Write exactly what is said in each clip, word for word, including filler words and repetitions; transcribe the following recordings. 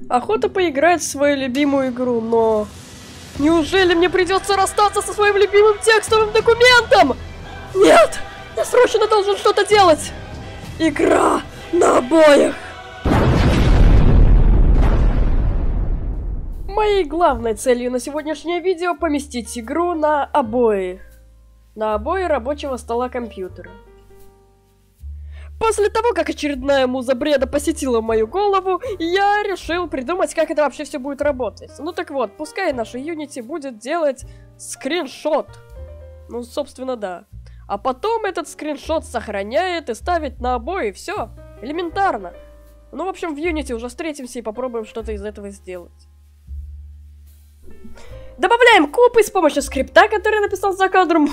Охота поиграть в свою любимую игру, но... Неужели мне придется расстаться со своим любимым текстовым документом? Нет! Я срочно должен что-то делать! Игра на обоях! Моей главной целью на сегодняшнее видео поместить игру на обои. На обои рабочего стола компьютера. После того, как очередная муза бреда посетила мою голову, я решил придумать, как это вообще все будет работать. Ну так вот, пускай наша Unity будет делать скриншот. Ну, собственно, да. А потом этот скриншот сохраняет и ставит на обои. Все, элементарно. Ну, в общем, в Unity уже встретимся и попробуем что-то из этого сделать. Добавляем кубы с помощью скрипта, который я написал за кадром.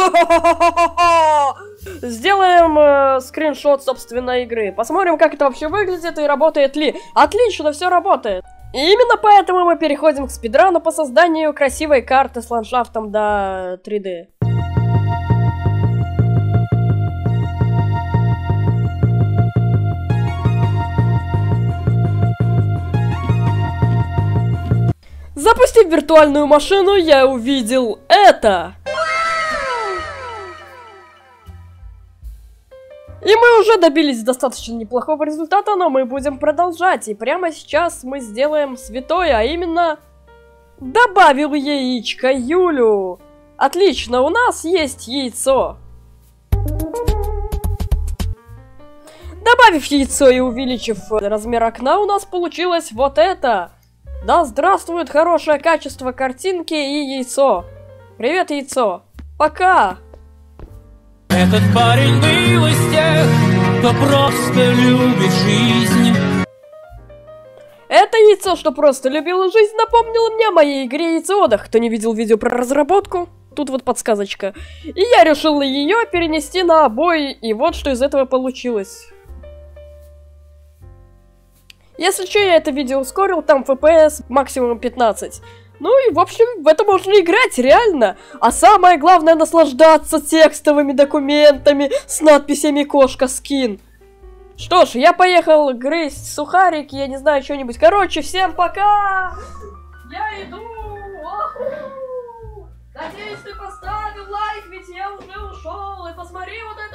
Сделаем э, скриншот, собственно, игры. Посмотрим, как это вообще выглядит и работает ли. Отлично, все работает. И именно поэтому мы переходим к спидрану по созданию красивой карты с ландшафтом до три дэ. Запустив виртуальную машину, я увидел это. И мы уже добились достаточно неплохого результата, но мы будем продолжать. И прямо сейчас мы сделаем святое, а именно... Добавил яичко Юлю. Отлично, у нас есть яйцо. Добавив яйцо и увеличив размер окна, у нас получилось вот это. Да здравствует хорошее качество картинки и яйцо. Привет, яйцо. Пока. Этот парень был из тех, кто просто любит жизнь. Это яйцо, что просто любило жизнь, напомнило мне о моей игре Яйцеодах. Кто не видел видео про разработку, тут вот подсказочка. И я решил ее перенести на обои, и вот что из этого получилось. Если что, я это видео ускорил, там эф пи эс максимум пятнадцать. Ну и, в общем, в это можно играть, реально. А самое главное, наслаждаться текстовыми документами с надписями «Кошка скин». Что ж, я поехал грызть сухарики, я не знаю, что-нибудь. Короче, всем пока! Я иду! Надеюсь, ты поставил лайк, ведь я уже ушел. И посмотри вот это!